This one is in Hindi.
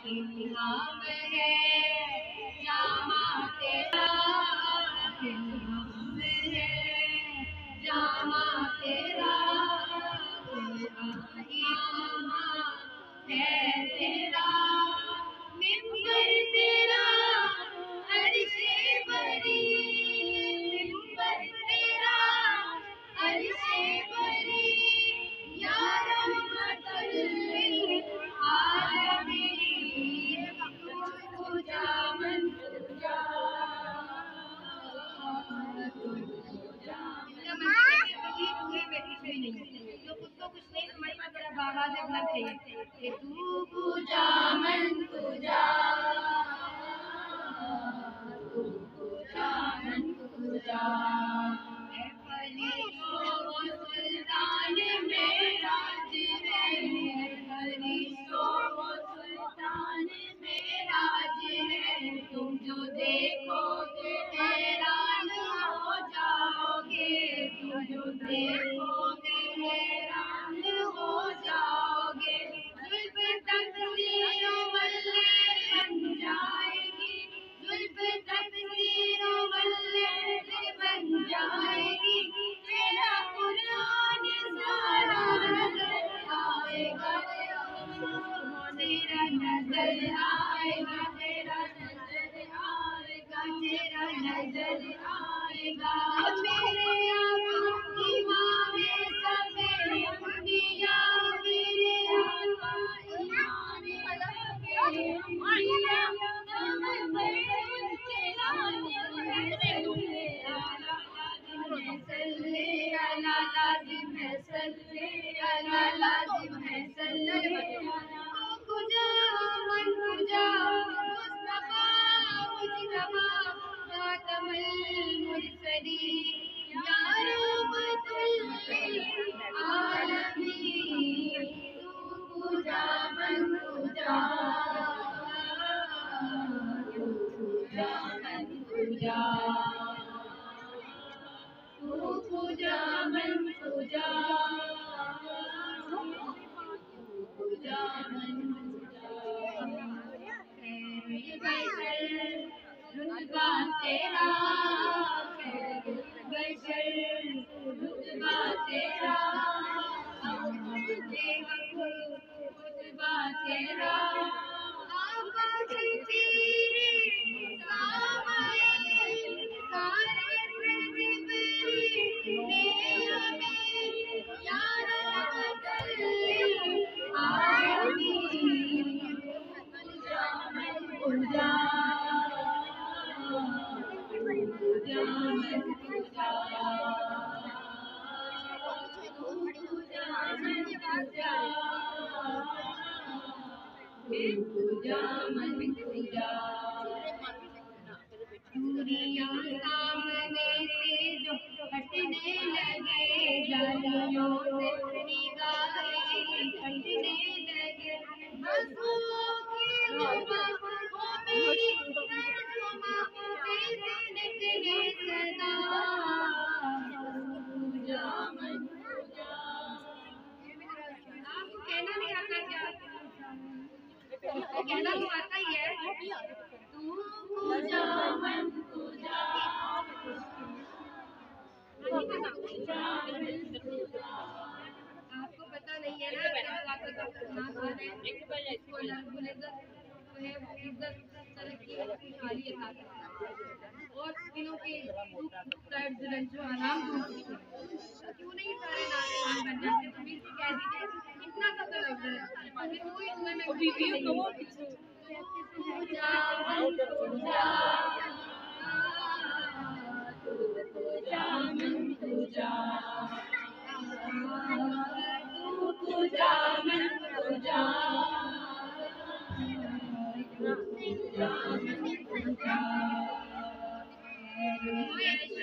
नाम है जामा तेरा, नाम है जामा तेरा, जामा है तेरा, मिंबर तेरा अर्शे बरी, मिंबर तेरा अर्शे बरी, या रहमतुल लिल आलमीन, तुझा मन तुझा तो उसको कुछ नहीं समझ में बड़ा बाबा से बोलना चाहिए कि तू पूजा मन पूजा, तू पूजा मन पूजा, है फरिश्तों वो सुल्तान मेराज है, फरिश्तों वो सुल्तान मेराज है, तुम जो देखोगे हैरान हो जाओगे, तुम जो देखोगे हैरान हो जाओगे, जुल्फ तकदीरों वल्ले बन जाएगी, जुल्फ तकदीरों वल्ले बन जाएगी, तेरा कुरान सारा नजर आएगा, तेरा नजर आएगा, तेरा नजर आएगा, तेरा नजर आएगा, मेरे आका इमाम सबे अंबिया, मेरे आका इमाम सबे अंबिया, लाजिम है सल्ले अला, लाजिम है सल्ले, पूजा मन पूजा मुस्तफा मुजतबा खातमुल मुरसलीन, या रहमतुल लिल आलमीन, तू पूजा मन पूजा, तू पूजा मन पूजा, तू पूजा मन पूजा, पूजा मन रुतबा तेरा, बशर रुतबा तेरा, रुतबा तेरा, आका की तेरे सामने सारे जिब्रील ने हमें या रहमतुल लिल आलमीन, पूजा मन पूजा, पूजा मन पूजा, पूजा मन पूजा, पूजा मन पूजा, दूरियां सामने से जो हटने लगे, जालियों से निगाहें हटने लगे, आंसुओं की जुबा वो मेरी तर्जुमा, तेरे निकले सदा, पूजा मन पूजा। आपको कहना नहीं आता क्या? कहना तो आता ही है, तू पूजा मन पूजा, आपको पता नहीं है ना और दिनों के जो आराम क्यों नहीं सारे नारे बन जाते, तो भी कह दीजिए इतना सा तो लग रहा है, कोई में पूजा मन पूजा, पूजा मन पूजा, पूजा मन पूजा, पूजा मन पूजा,